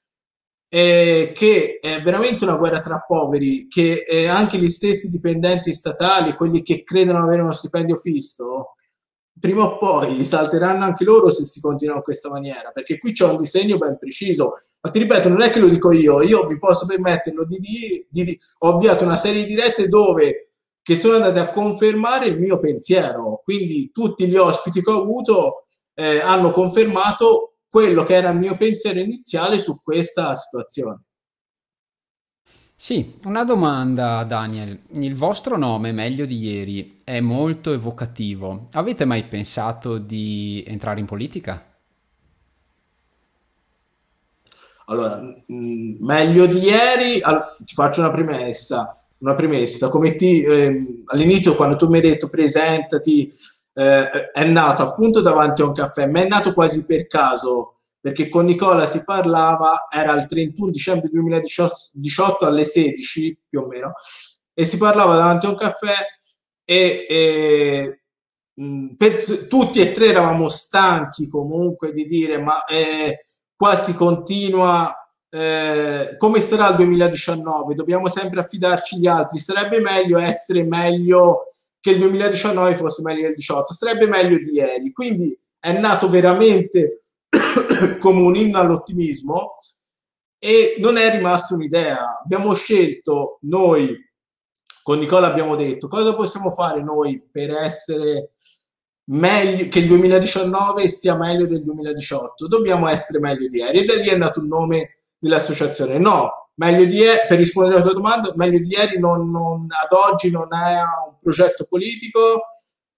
Speaker 2: che è veramente una guerra tra poveri, che anche gli stessi dipendenti statali, quelli che credono avere uno stipendio fisso, prima o poi salteranno anche loro se si continua in questa maniera, perché qui c'è un disegno ben preciso. Ma ti ripeto, non è che lo dico io mi posso permetterlo ho avviato una serie di dirette che sono andate a confermare il mio pensiero, quindi tutti gli ospiti che ho avuto hanno confermato quello che era il mio pensiero iniziale su questa situazione.
Speaker 1: Sì, una domanda, Daniel. Il vostro nome, Meglio di ieri, è molto evocativo. Avete mai pensato di entrare in politica?
Speaker 2: Allora, meglio di ieri, ti faccio una premessa, come all'inizio quando tu mi hai detto presentati, è nato appunto davanti a un caffè, ma è nato quasi per caso, perché con Nicola si parlava, era il 31 dicembre 2018 alle 16 più o meno, e si parlava davanti a un caffè e tutti e tre eravamo stanchi comunque di dire ma qua si continua, come sarà il 2019? Dobbiamo sempre affidarci agli altri, sarebbe meglio essere meglio che il 2019 fosse meglio del 2018, sarebbe meglio di ieri, quindi è nato veramente come un inno all'ottimismo e non è rimasta un'idea. Abbiamo scelto noi, con Nicola abbiamo detto cosa possiamo fare noi per essere meglio, che il 2019 stia meglio del 2018, dobbiamo essere meglio di ieri, e da lì è nato il nome dell'associazione. No, meglio di ieri, per rispondere alla tua domanda, meglio di ieri ad oggi non è un progetto politico,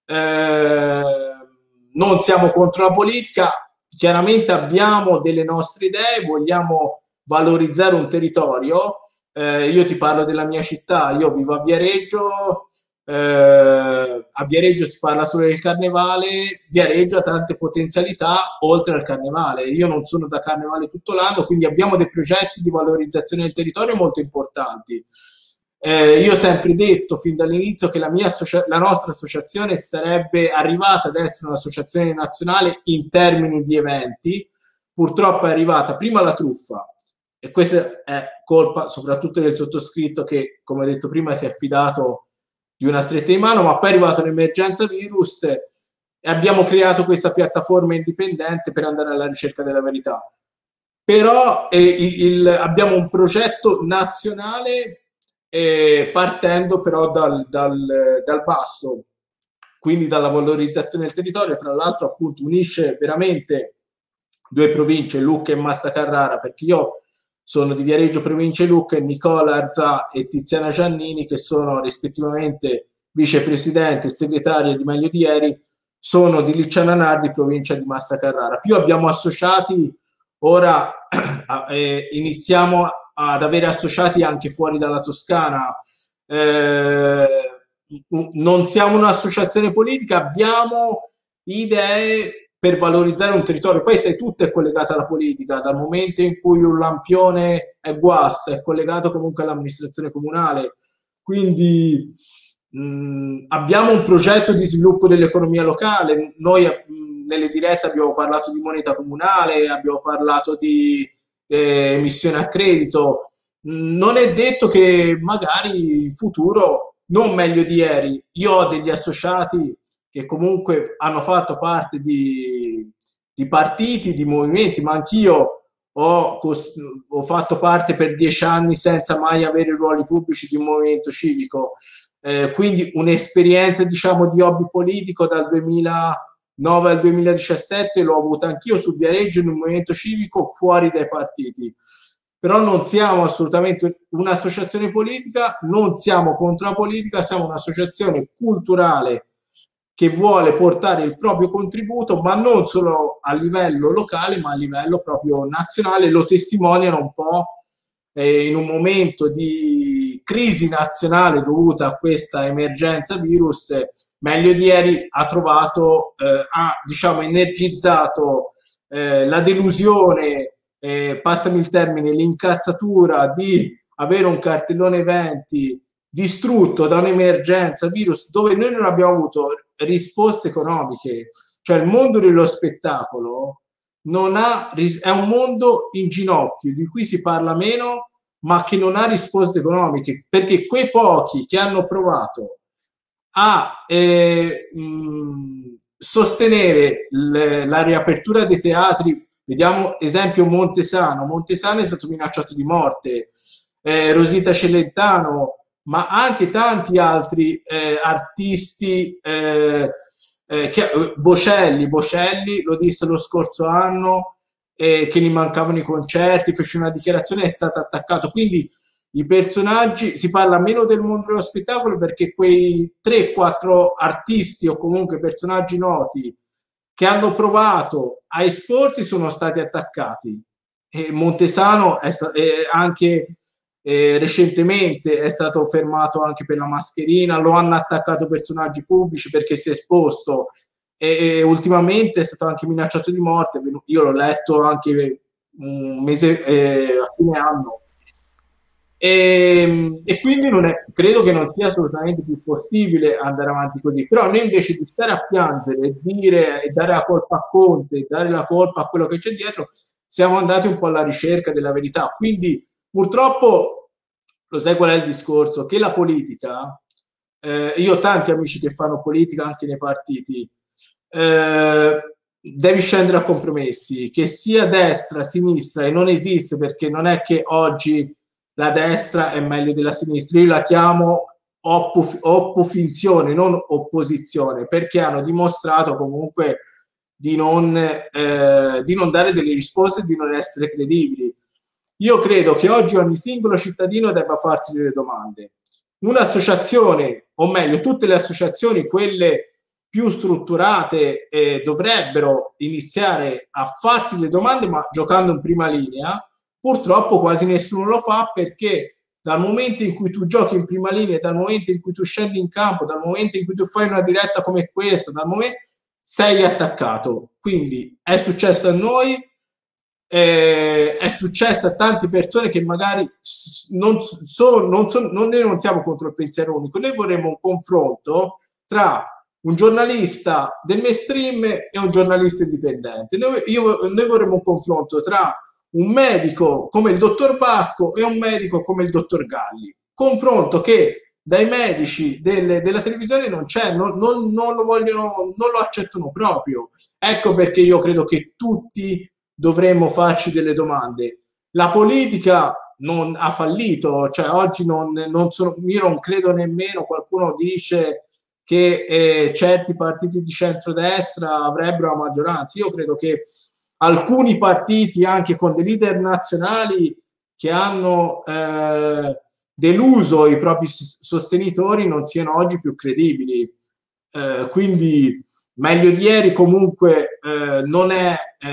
Speaker 2: non siamo contro la politica, chiaramente abbiamo delle nostre idee, vogliamo valorizzare un territorio. Io ti parlo della mia città, io vivo a Viareggio, a Viareggio si parla solo del carnevale, Viareggio ha tante potenzialità oltre al carnevale. Io non sono da carnevale tutto l'anno, quindi abbiamo dei progetti di valorizzazione del territorio molto importanti. Io ho sempre detto fin dall'inizio che la nostra associazione sarebbe arrivata ad essere un'associazione nazionale in termini di eventi. Purtroppo è arrivata prima la truffa, e questa è colpa soprattutto del sottoscritto che, come ho detto prima, si è affidato di una stretta di mano, ma poi è arrivata l'emergenza virus e abbiamo creato questa piattaforma indipendente per andare alla ricerca della verità. Però abbiamo un progetto nazionale partendo però dal basso, quindi dalla valorizzazione del territorio. Tra l'altro appunto unisce veramente due province, Lucca e Massa Carrara, perché io sono di Viareggio provincia di Lucca e Nicola Arzà e Tiziana Giannini, che sono rispettivamente vicepresidente e segretaria di Meglio di ieri, sono di Licciana Nardi, provincia di Massa Carrara. Più abbiamo associati, ora iniziamo ad avere associati anche fuori dalla Toscana. Non siamo un'associazione politica, abbiamo idee per valorizzare un territorio. Poi sai, tutto è collegato alla politica, dal momento in cui un lampione è guasto, è collegato comunque all'amministrazione comunale. Quindi abbiamo un progetto di sviluppo dell'economia locale. Noi nelle dirette abbiamo parlato di moneta comunale, abbiamo parlato di emissione a credito. Non è detto che magari in futuro, non meglio di ieri, io ho degli associati che comunque hanno fatto parte di partiti, di movimenti, ma anch'io ho fatto parte per 10 anni senza mai avere ruoli pubblici di un movimento civico, quindi un'esperienza diciamo di hobby politico dal 2009 al 2017 l'ho avuta anch'io su Viareggio in un movimento civico fuori dai partiti. Però non siamo assolutamente un'associazione politica, non siamo contro la politica, siamo un'associazione culturale che vuole portare il proprio contributo, ma non solo a livello locale, ma a livello proprio nazionale. Lo testimoniano un po' in un momento di crisi nazionale dovuta a questa emergenza virus. Meglio di ieri ha trovato, ha diciamo energizzato la delusione, passami il termine, l'incazzatura di avere un cartellone eventi distrutto da un'emergenza virus dove noi non abbiamo avuto risposte economiche, cioè il mondo dello spettacolo non ha, è un mondo in ginocchio di cui si parla meno ma che non ha risposte economiche, perché quei pochi che hanno provato a sostenere la riapertura dei teatri, vediamo esempio Montesano. Montesano è stato minacciato di morte, Rosita Celentano, ma anche tanti altri artisti, Bocelli lo disse lo scorso anno, che gli mancavano i concerti, fece una dichiarazione, è stato attaccato. Quindi i personaggi, si parla meno del mondo dello spettacolo perché quei 3-4 artisti o comunque personaggi noti che hanno provato a esporsi sono stati attaccati. E Montesano è anche recentemente è stato fermato anche per la mascherina, lo hanno attaccato personaggi pubblici perché si è esposto, e ultimamente è stato anche minacciato di morte. Io l'ho letto anche un mese a fine anno. E quindi non è, credo che non sia assolutamente più possibile andare avanti così. Però noi invece di stare a piangere e dare la colpa a Conte, e dare la colpa a quello che c'è dietro, siamo andati un po' alla ricerca della verità. Quindi purtroppo lo sai qual è il discorso? Che la politica, io ho tanti amici che fanno politica anche nei partiti, devi scendere a compromessi, che sia destra, sinistra, e non esiste, perché non è che oggi la destra è meglio della sinistra. Io la chiamo oppofinzione, non opposizione, perché hanno dimostrato comunque di non dare delle risposte, di non essere credibili. Io credo che oggi ogni singolo cittadino debba farsi delle domande. Un'associazione, o meglio, tutte le associazioni, quelle più strutturate, dovrebbero iniziare a farsi le domande, ma giocando in prima linea. Purtroppo quasi nessuno lo fa, perché dal momento in cui tu giochi in prima linea, dal momento in cui tu scendi in campo, dal momento in cui tu fai una diretta come questa, dal momento sei attaccato. Quindi è successo a noi, è successo a tante persone che magari noi non siamo contro il pensiero unico, noi vorremmo un confronto tra un giornalista del mainstream e un giornalista indipendente. Noi vorremmo un confronto tra un medico come il dottor Bacco e un medico come il dottor Galli. Confronto che dai medici della televisione non c'è, non lo vogliono, non lo accettano proprio. Ecco perché io credo che tutti dovremmo farci delle domande. La politica non ha fallito, cioè oggi io non credo nemmeno, qualcuno dice che certi partiti di centrodestra avrebbero la maggioranza. Io credo che alcuni partiti, anche con dei leader nazionali che hanno deluso i propri sostenitori, non siano oggi più credibili. Quindi meglio di ieri comunque non è,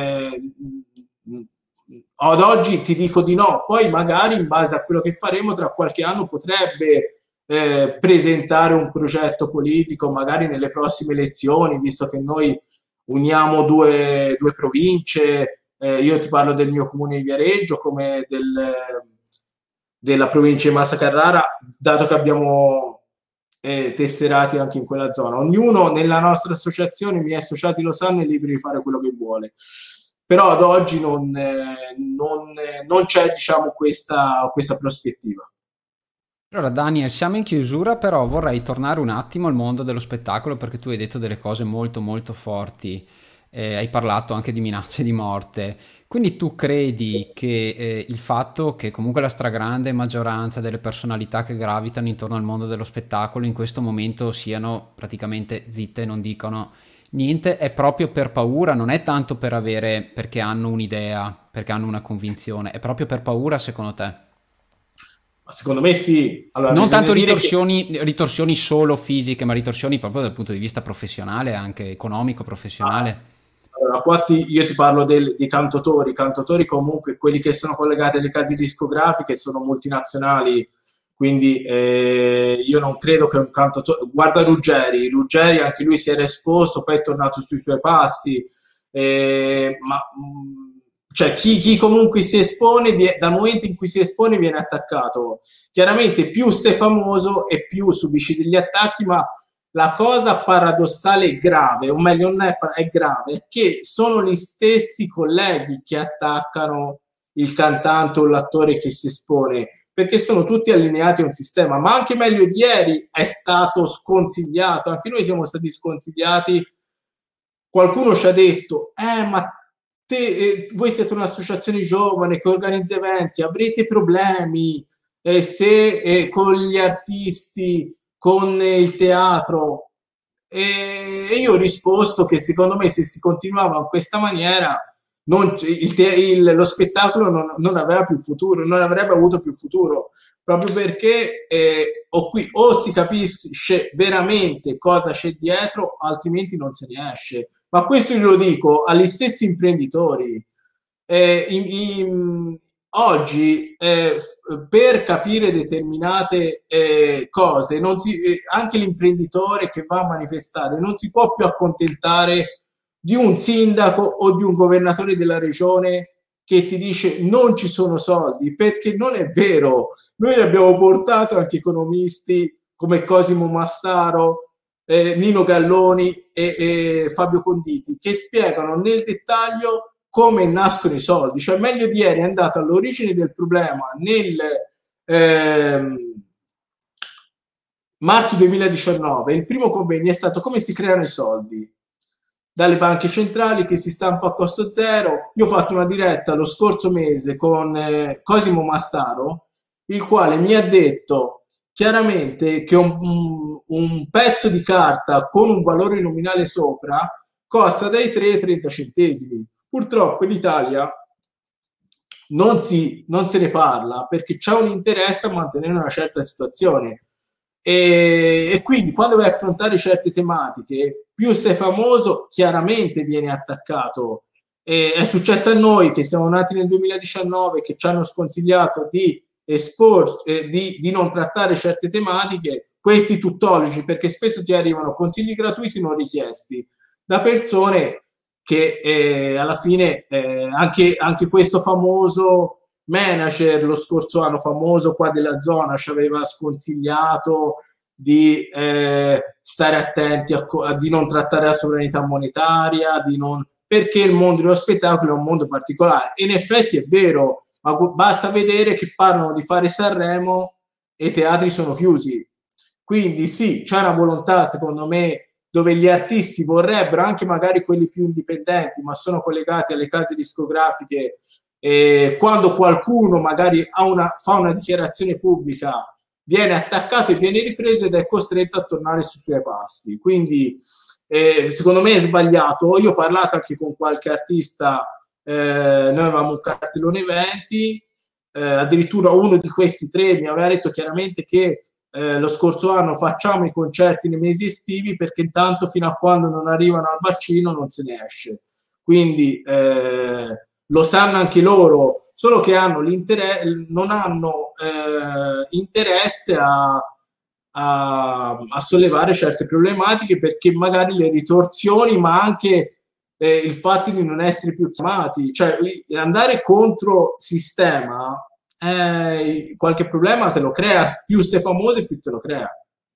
Speaker 2: ad oggi ti dico di no, poi magari in base a quello che faremo tra qualche anno potrebbe presentare un progetto politico magari nelle prossime elezioni, visto che noi uniamo due province, io ti parlo del mio comune di Viareggio come della provincia di Massa Carrara, dato che abbiamo tesserati anche in quella zona. Ognuno nella nostra associazione, i miei associati lo sanno, è libero di fare quello che vuole. Però ad oggi non c'è, diciamo, questa prospettiva.
Speaker 1: Allora, Daniel, siamo in chiusura, però vorrei tornare un attimo al mondo dello spettacolo perché tu hai detto delle cose molto molto forti. hai parlato anche di minacce di morte. Quindi tu credi che il fatto che comunque la stragrande maggioranza delle personalità che gravitano intorno al mondo dello spettacolo in questo momento siano praticamente zitte, non dicono niente, è proprio per paura, non è tanto per avere, perché hanno un'idea, perché hanno una convinzione, è proprio per paura secondo te?
Speaker 2: Ma secondo me sì. Allora,
Speaker 1: Non
Speaker 2: bisogna
Speaker 1: tanto
Speaker 2: dire che
Speaker 1: ritorsioni solo fisiche, ma ritorsioni proprio dal punto di vista professionale, anche economico,
Speaker 2: ah,
Speaker 1: professionale.
Speaker 2: allora, io ti parlo dei cantautori. I cantautori comunque, quelli che sono collegati alle case discografiche sono multinazionali, quindi io non credo che un cantautore... Guarda Ruggeri anche lui si era esposto, poi è tornato sui suoi passi, ma cioè chi comunque si espone, dal momento in cui si espone viene attaccato. Chiaramente più sei famoso e più subisci degli attacchi, ma la cosa paradossale e grave, o meglio non è grave, è che sono gli stessi colleghi che attaccano il cantante o l'attore che si espone, perché sono tutti allineati a un sistema, ma anche meglio di ieri è stato sconsigliato, anche noi siamo stati sconsigliati, qualcuno ci ha detto, ma voi siete un'associazione giovane che organizza eventi, avrete problemi se con gli artisti, con il teatro. E io ho risposto che secondo me se si continuava in questa maniera lo spettacolo non aveva più futuro, non avrebbe avuto più futuro, proprio perché o si capisce veramente cosa c'è dietro, altrimenti non se ne esce. Ma questo io lo dico agli stessi imprenditori. Eh, in- in- Oggi per capire determinate cose, anche l'imprenditore che va a manifestare non si può più accontentare di un sindaco o di un governatore della regione che ti dice non ci sono soldi, perché non è vero. Noi abbiamo portato anche economisti come Cosimo Massaro, Nino Galloni e Fabio Conditi che spiegano nel dettaglio come nascono i soldi, cioè meglio di ieri è andato all'origine del problema nel marzo 2019. Il primo convegno è stato come si creano i soldi dalle banche centrali che si stampa a costo zero. Io ho fatto una diretta lo scorso mese con Cosimo Massaro, il quale mi ha detto chiaramente che un pezzo di carta con un valore nominale sopra costa dai 3 ai 30 centesimi. Purtroppo in Italia non se ne parla perché c'è un interesse a mantenere una certa situazione e quindi quando vai a affrontare certe tematiche, più sei famoso, chiaramente vieni attaccato. È successo a noi che siamo nati nel 2019, che ci hanno sconsigliato di esporci, di non trattare certe tematiche, questi tuttologi, perché spesso ti arrivano consigli gratuiti non richiesti da persone che alla fine anche questo famoso manager lo scorso anno famoso qua della zona ci aveva sconsigliato di stare attenti di non trattare la sovranità monetaria, perché il mondo dello spettacolo è un mondo particolare. In effetti è vero, ma basta vedere che parlano di fare Sanremo e i teatri sono chiusi. Quindi sì, c'è una volontà, secondo me, dove gli artisti vorrebbero, anche magari quelli più indipendenti, ma sono collegati alle case discografiche, quando qualcuno magari fa una dichiarazione pubblica, viene attaccato e viene ripreso ed è costretto a tornare sui suoi passi. Quindi secondo me è sbagliato. Io ho parlato anche con qualche artista, noi avevamo un cartellone eventi, addirittura uno di questi tre mi aveva detto chiaramente che lo scorso anno facciamo i concerti nei mesi estivi perché intanto fino a quando non arrivano al vaccino non se ne esce. Quindi lo sanno anche loro, solo che non hanno interesse a sollevare certe problematiche perché magari le ritorsioni, ma anche il fatto di non essere più chiamati, cioè andare contro sistema, qualche problema te lo crea, più sei famoso e più te lo crea.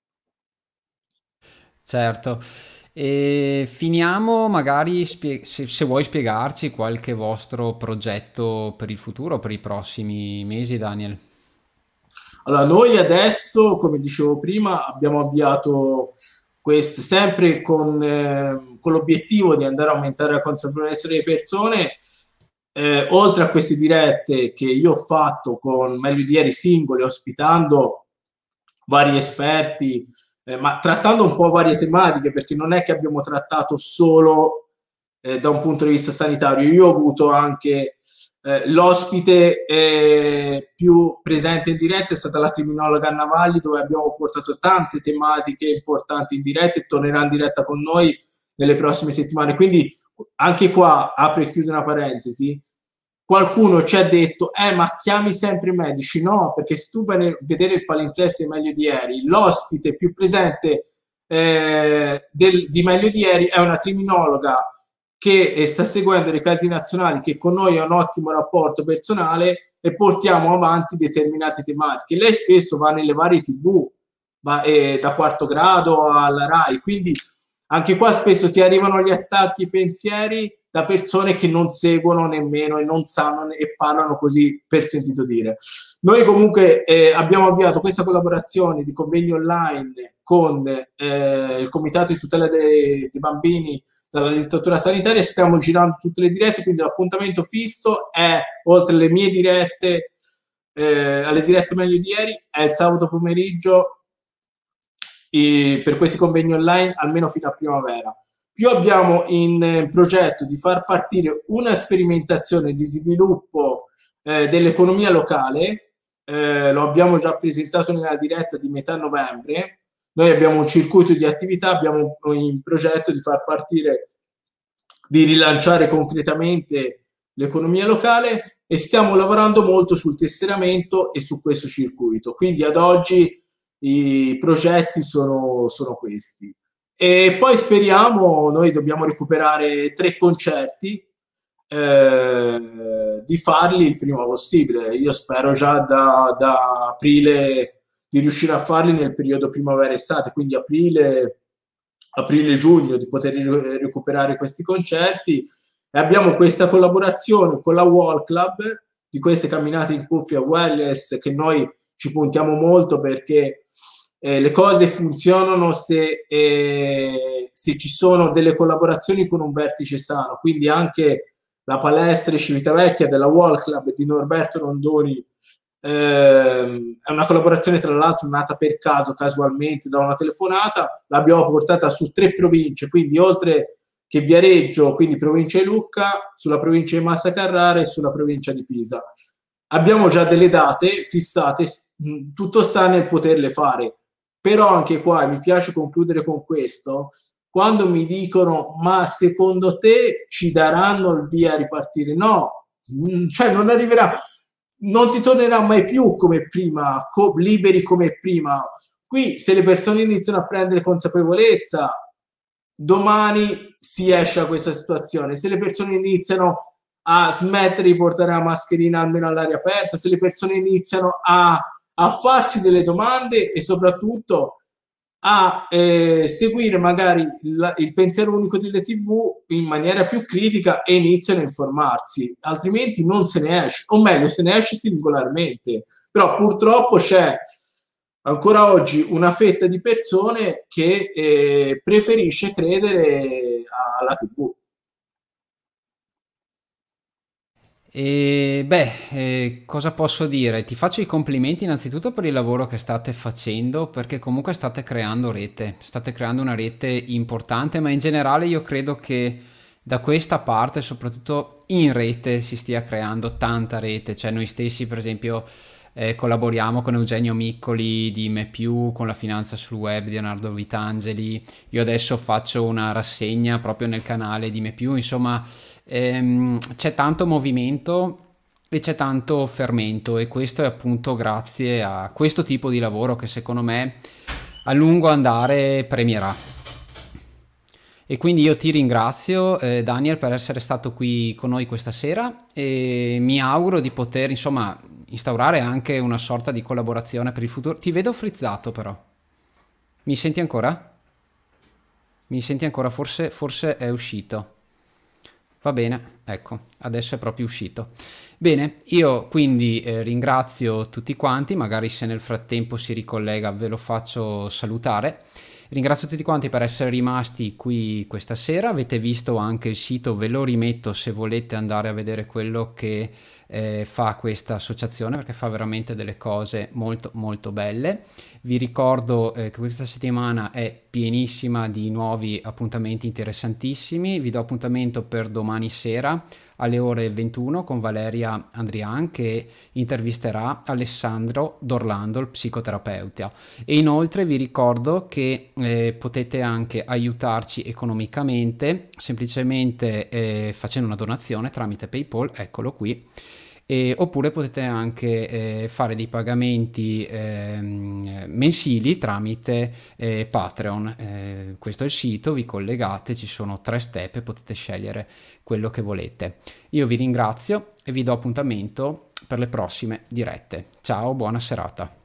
Speaker 1: Certo. E finiamo magari se vuoi spiegarci qualche vostro progetto per il futuro, per i prossimi mesi, Daniel.
Speaker 2: Allora, noi adesso, come dicevo prima, abbiamo avviato sempre con l'obiettivo di andare a aumentare la consapevolezza delle persone, oltre a queste dirette che io ho fatto con Meglio di Ieri singoli, ospitando vari esperti, ma trattando un po' varie tematiche, perché non è che abbiamo trattato solo da un punto di vista sanitario. Io ho avuto anche l'ospite più presente in diretta è stata la criminologa Anna Valli, dove abbiamo portato tante tematiche importanti in diretta, e tornerà in diretta con noi nelle prossime settimane. Quindi anche qua, apro e chiudo una parentesi, qualcuno ci ha detto ma chiami sempre i medici. No, perché se tu vai a vedere il palinsesto di Meglio di Ieri, l'ospite più presente di Meglio di Ieri è una criminologa che sta seguendo dei casi nazionali, che con noi ha un ottimo rapporto personale, e portiamo avanti determinate tematiche. Lei spesso va nelle varie TV, da Quarto Grado alla Rai, quindi anche qua spesso ti arrivano gli attacchi, i pensieri da persone che non seguono nemmeno e non sanno e parlano così per sentito dire. Noi comunque abbiamo avviato questa collaborazione di convegni online con il Comitato di tutela dei bambini dalla dittatura sanitaria, stiamo girando tutte le dirette, quindi l'appuntamento fisso è, oltre alle mie dirette, alle dirette Meglio di Ieri, è il sabato pomeriggio per questi convegni online, almeno fino a primavera. Più abbiamo in progetto di far partire una sperimentazione di sviluppo dell'economia locale, lo abbiamo già presentato nella diretta di metà novembre. Noi abbiamo un circuito di attività, abbiamo in progetto di far partire, di rilanciare concretamente l'economia locale, e stiamo lavorando molto sul tesseramento e su questo circuito. Quindi ad oggi i progetti sono questi. E poi speriamo, noi dobbiamo recuperare 3 concerti, di farli il prima possibile. Io spero già da aprile di riuscire a farli nel periodo primavera-estate, quindi aprile-giugno, di poter recuperare questi concerti. E abbiamo questa collaborazione con la Wall Club, di queste camminate in cuffia wellness, che noi ci puntiamo molto, perché le cose funzionano se ci sono delle collaborazioni con un vertice sano. Quindi anche la palestra di Civitavecchia della Wall Club di Norberto Rondoni è una collaborazione, tra l'altro nata per caso, casualmente, da una telefonata. L'abbiamo portata su 3 province, quindi oltre che Viareggio, quindi provincia di Lucca, sulla provincia di Massa Carrara e sulla provincia di Pisa. Abbiamo già delle date fissate, tutto sta nel poterle fare. Però anche qua, mi piace concludere con questo, quando mi dicono ma secondo te ci daranno il via a ripartire? No, cioè non arriverà, non si tornerà mai più come prima, liberi come prima. Qui se le persone iniziano a prendere consapevolezza, domani si esce da questa situazione. Se le persone iniziano a smettere di portare la mascherina almeno all'aria aperta, se le persone iniziano a farsi delle domande, e soprattutto a seguire magari il pensiero unico delle TV in maniera più critica, e iniziano a informarsi, altrimenti non se ne esce, o meglio se ne esce singolarmente. Però purtroppo c'è ancora oggi una fetta di persone che preferisce credere alla TV.
Speaker 1: Cosa posso dire? Ti faccio i complimenti innanzitutto per il lavoro che state facendo, perché comunque state creando una rete importante, ma in generale io credo che da questa parte, soprattutto in rete, si stia creando tanta rete. Cioè noi stessi, per esempio, collaboriamo con Eugenio Miccoli di MePiù, con la finanza sul web di Leonardo Vitangeli. Io adesso faccio una rassegna proprio nel canale di MePiù. Insomma, c'è tanto movimento e c'è tanto fermento, e questo è appunto grazie a questo tipo di lavoro che secondo me a lungo andare premierà. E quindi io ti ringrazio, Daniel, per essere stato qui con noi questa sera, e mi auguro di poter, insomma, instaurare anche una sorta di collaborazione per il futuro. Ti vedo frizzato però. Mi senti ancora? Mi senti ancora? Forse è uscito. Va bene, ecco, adesso è proprio uscito. Bene, io quindi ringrazio tutti quanti, magari se nel frattempo si ricollega ve lo faccio salutare. Ringrazio tutti quanti per essere rimasti qui questa sera. Avete visto anche il sito, ve lo rimetto se volete andare a vedere quello che fa questa associazione, perché fa veramente delle cose molto molto belle. Vi ricordo che questa settimana è pienissima di nuovi appuntamenti interessantissimi. Vi do appuntamento per domani sera alle ore 21 con Valeria Andrian, che intervisterà Alessandro Dorlando, il psicoterapeuta. E inoltre vi ricordo che potete anche aiutarci economicamente semplicemente facendo una donazione tramite PayPal, eccolo qui. Oppure potete anche fare dei pagamenti mensili tramite Patreon. Questo è il sito, vi collegate, ci sono 3 step e potete scegliere quello che volete. Io vi ringrazio e vi do appuntamento per le prossime dirette. Ciao, buona serata.